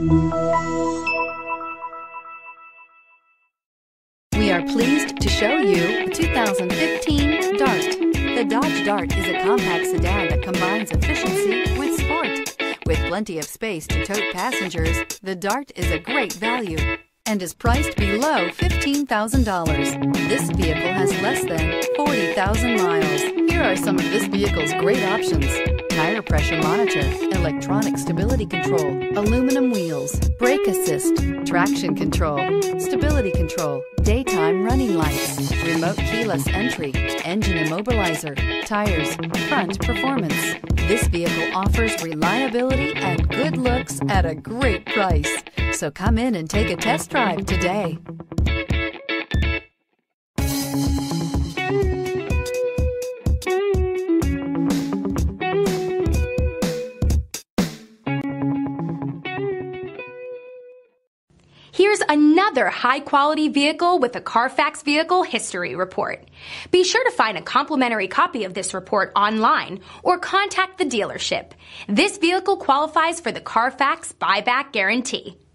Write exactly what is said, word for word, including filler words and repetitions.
We are pleased to show you the two thousand fifteen Dart. The Dodge Dart is a compact sedan that combines efficiency with sport. With plenty of space to tote passengers, the Dart is a great value and is priced below fifteen thousand dollars. This vehicle has less than forty thousand miles. Here are some of this vehicle's great options: tire pressure monitor, electronic stability control, aluminum wheels, brake assist, traction control, stability control, daytime running lights, remote keyless entry, engine immobilizer, tires, front performance. This vehicle offers reliability and good looks at a great price. So come in and take a test drive today. Here's another high-quality vehicle with a Carfax Vehicle History Report. Be sure to find a complimentary copy of this report online or contact the dealership. This vehicle qualifies for the Carfax Buyback Guarantee.